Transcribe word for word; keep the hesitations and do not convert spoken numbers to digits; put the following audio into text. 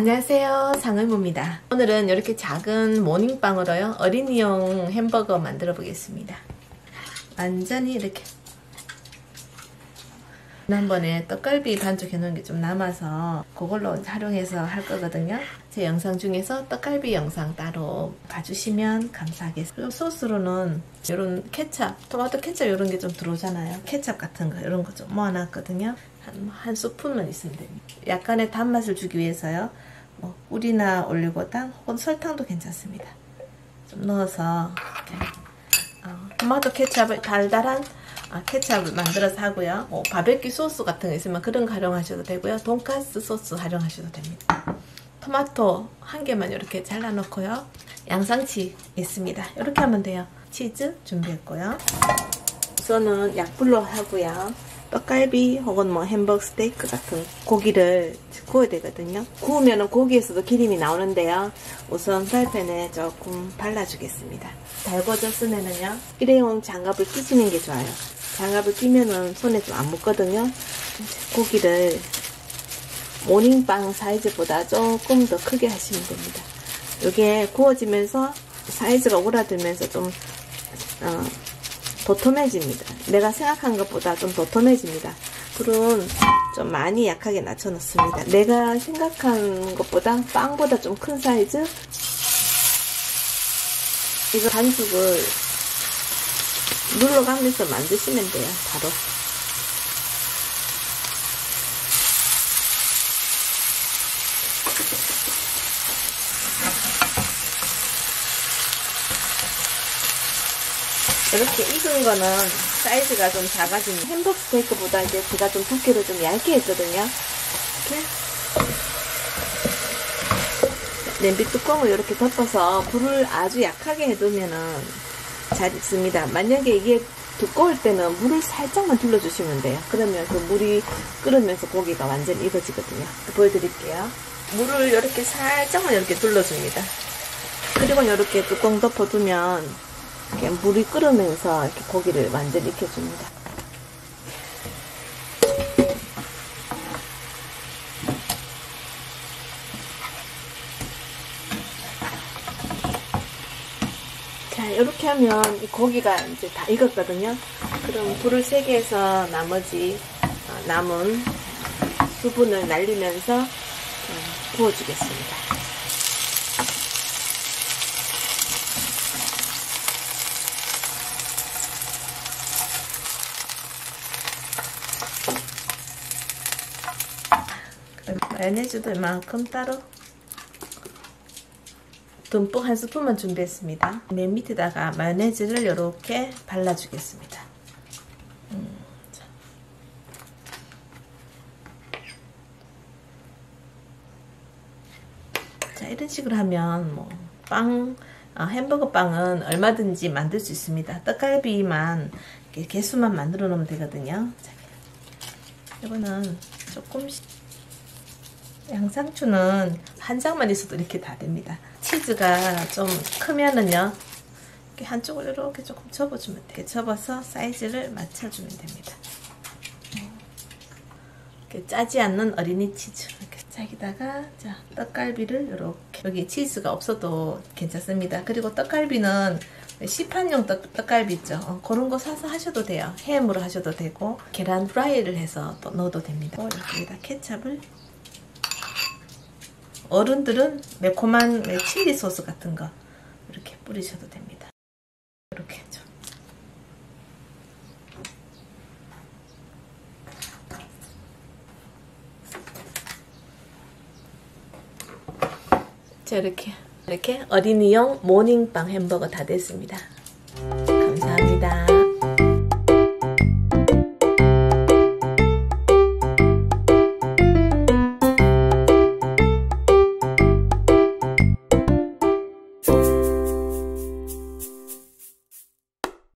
안녕하세요, 상의모입니다. 오늘은 이렇게 작은 모닝빵으로요 어린이용 햄버거 만들어 보겠습니다. 완전히 이렇게 지난번에 떡갈비 반죽 해놓은 게 좀 남아서 그걸로 활용해서 할 거거든요. 제 영상 중에서 떡갈비 영상 따로 봐주시면 감사하겠습니다. 소스로는 이런 케찹, 토마토 케찹 이런 게 좀 들어오잖아요. 케찹 같은 거 이런 거 좀 모아놨거든요. 한, 한 스푼만 있으면 됩니다. 약간의 단맛을 주기 위해서요. 뭐 꿀이나 올리고당 혹은 설탕도 괜찮습니다. 좀 넣어서 이렇게 어, 토마토 케찹을 달달한 아, 케찹을 만들어서 하고요. 뭐 바베큐 소스 같은 거 있으면 그런 거 활용하셔도 되고요. 돈가스 소스 활용하셔도 됩니다. 토마토 한 개만 이렇게 잘라 놓고요. 양상치 있습니다. 이렇게 하면 돼요. 치즈 준비했고요. 우선은 약불로 하고요. 떡갈비 혹은 뭐 햄버거 스테이크 같은 고기를 구워야 되거든요. 구우면 고기에서도 기름이 나오는데요. 우선 프라이팬에 조금 발라주겠습니다. 달궈졌으면은요 일회용 장갑을 끼시는 게 좋아요. 장갑을 끼면은 손에 좀 안 묻거든요. 고기를 모닝빵 사이즈보다 조금 더 크게 하시면 됩니다. 이게 구워지면서 사이즈가 오그라들면서 좀 어, 도톰해집니다. 내가 생각한 것보다 좀 도톰해집니다. 불은 좀 많이 약하게 낮춰놓습니다. 내가 생각한 것보다 빵보다 좀 큰 사이즈 이거 반죽을 눌러가면서 만드시면 돼요. 바로 이렇게 익은 거는 사이즈가 좀 작아지는 햄버거 스테이크보다 이제 제가 좀 두께를 좀 얇게 했거든요. 이렇게 냄비 뚜껑을 이렇게 덮어서 불을 아주 약하게 해두면은 잘 익습니다. 만약에 이게 두꺼울 때는 물을 살짝만 둘러주시면 돼요. 그러면 그 물이 끓으면서 고기가 완전히 익어지거든요. 보여드릴게요. 물을 이렇게 살짝만 이렇게 둘러줍니다. 그리고 이렇게 뚜껑 덮어두면 이렇게 물이 끓으면서 이렇게 고기를 완전히 익혀줍니다. 자, 이렇게 하면 이 고기가 이제 다 익었거든요. 그럼 불을 세게 해서 나머지 남은 수분을 날리면서 구워주겠습니다. 마요네즈도 이만큼 따로 듬뿍 한 스푼만 준비했습니다. 맨 밑에다가 마요네즈를 이렇게 발라주겠습니다. 음, 자. 자, 이런 식으로 하면 뭐 빵, 아, 햄버거 빵은 얼마든지 만들 수 있습니다. 떡갈비만 이렇게 개수만 만들어 놓으면 되거든요. 자, 이거는 조금씩 양상추는 한 장만 있어도 이렇게 다 됩니다. 치즈가 좀 크면은요 이렇게 한쪽을 이렇게 조금 접어주면 돼요. 이렇게 접어서 사이즈를 맞춰주면 됩니다. 이렇게 짜지 않는 어린이 치즈 이렇게 짜기다가 자 떡갈비를 이렇게 여기 치즈가 없어도 괜찮습니다. 그리고 떡갈비는 시판용 떡, 떡갈비 있죠. 어, 그런 거 사서 하셔도 돼요. 햄으로 하셔도 되고 계란 프라이를 해서 또 넣어도 됩니다. 여기다 케찹을 어른들은 매콤한 칠리 소스 같은 거 이렇게 뿌리셔도 됩니다. 이렇게 좀. 자, 이렇게 이렇게 어린이용 모닝빵 햄버거 다 됐습니다. 감사합니다.